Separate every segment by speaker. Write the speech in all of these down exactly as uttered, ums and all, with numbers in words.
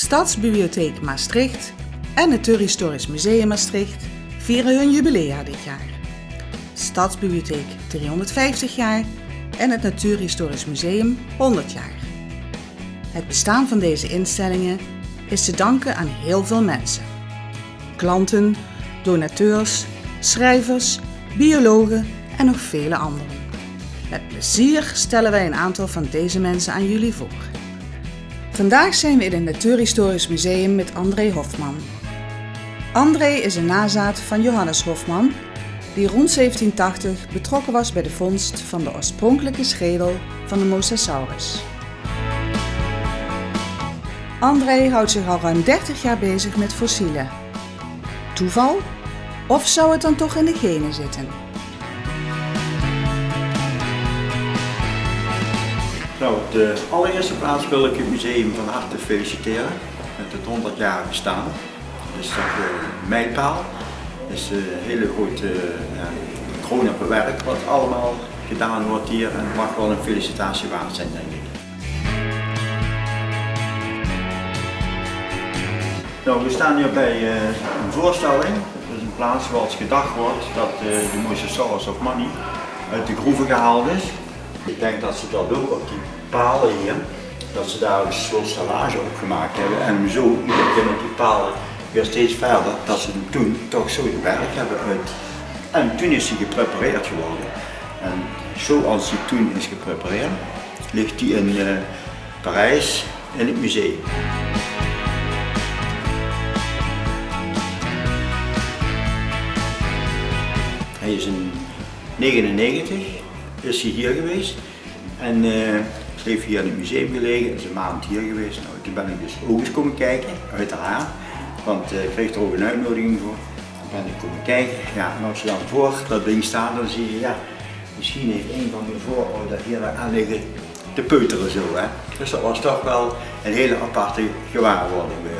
Speaker 1: Stadsbibliotheek Maastricht en Natuurhistorisch Museum Maastricht vieren hun jubilea dit jaar. Stadsbibliotheek driehonderdvijftig jaar en het Natuurhistorisch Museum honderd jaar. Het bestaan van deze instellingen is te danken aan heel veel mensen. Klanten, donateurs, schrijvers, biologen en nog vele anderen. Met plezier stellen wij een aantal van deze mensen aan jullie voor. Vandaag zijn we in het Natuurhistorisch Museum met André Hofman. André is een nazaat van Johannes Hofman, die rond zeventientachtig betrokken was bij de vondst van de oorspronkelijke schedel van de Mosasaurus. André houdt zich al ruim dertig jaar bezig met fossielen. Toeval? Of zou het dan toch in de genen zitten?
Speaker 2: Nou, op de allereerste plaats wil ik het museum van harte feliciteren met het honderd jaar bestaan. Dus dat is een mijlpaal. Het is een hele grote ja, kroon op het werk wat allemaal gedaan wordt hier en het mag wel een felicitatie waard zijn, denk ik. Nou, we staan hier bij uh, een voorstelling. Dat is een plaats zoals gedacht wordt dat uh, de Mosasaurus of Manny uit de groeven gehaald is. Ik denk dat ze dat ook op die palen hier, dat ze daar een soort stallage op gemaakt hebben en zo kunnen die palen weer steeds verder, dat ze toen toch zo de werk hebben uit. En toen is hij geprepareerd geworden. En zoals hij toen is geprepareerd, ligt hij in uh, Parijs in het museum. Hij is in negenennegentig is hij hier geweest en uh, heeft hier in het museum gelegen, is een maand hier geweest. Nou, toen ben ik dus ook eens komen kijken, uiteraard, want uh, ik kreeg er ook een uitnodiging voor. Toen ben ik komen kijken, ja, en als je dan voor dat ding staat, dan zie je, ja, misschien heeft een van de voorouders hier aan liggen te peuteren zo, hè. Dus dat was toch wel een hele aparte gewaarwording weer.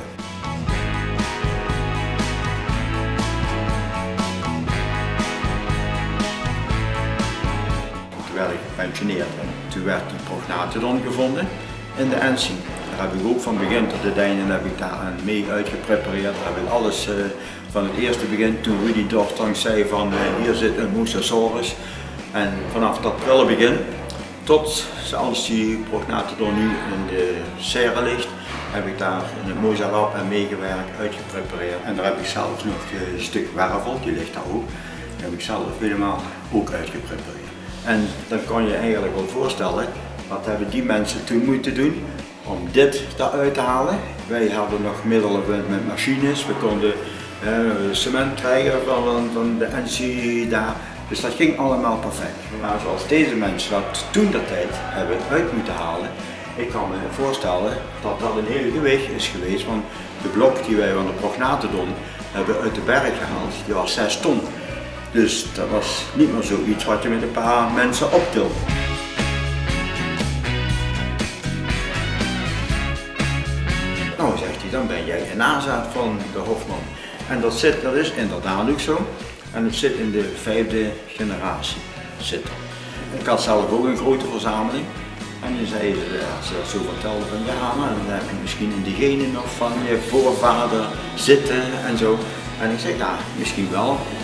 Speaker 2: Toen werd ik gepensioneerd en toen werd die prognathodon gevonden in de Ensi. Daar heb ik ook van begin tot het einde heb ik daar mee uitgeprepareerd. Daar heb ik alles uh, van het eerste begin, toen Rudy Dorfstang zei van uh, hier zit een Mosasaurus. En vanaf dat prille begin tot als die prognathodon nu in de serre ligt, heb ik daar in het Mosalab en meegewerkt, uitgeprepareerd. En daar heb ik zelfs nog een stuk wervel, die ligt daar ook. Die heb ik zelf helemaal ook uitgeprepareerd. En dan kan je eigenlijk wel voorstellen, wat hebben die mensen toen moeten doen om dit eruit te halen. Wij hadden nog middelen met machines, we konden uh, cement krijgen van, van de Ensi daar. Dus dat ging allemaal perfect. Maar zoals deze mensen dat toen dat tijd hebben uit moeten halen, ik kan me voorstellen dat dat een heel gewicht is geweest, want de blok die wij van de prognathodon hebben uit de berg gehaald, die was zes ton. Dus dat was niet meer zoiets wat je met een paar mensen optilt. Nou, zegt hij, dan ben jij een nazaat van de Hofman. En dat, zit, dat is inderdaad ook zo. En het zit in de vijfde generatie. Zit er. Ik had zelf ook een grote verzameling. En je zei, als ze dat zo vertelden van ja, maar dan heb je misschien in de genen nog van je voorvader zitten en zo. En ik zeg ja, misschien wel.